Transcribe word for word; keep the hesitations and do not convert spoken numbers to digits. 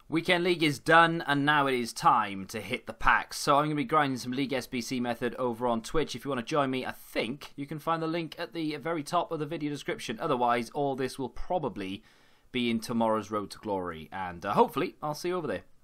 Weekend League is done, and now it is time to hit the packs. So I'm going to be grinding some League S B C method over on Twitch. If you want to join me, I think you can find the link at the very top of the video description. Otherwise, all this will probably be in tomorrow's Road to Glory, and uh, hopefully I'll see you over there.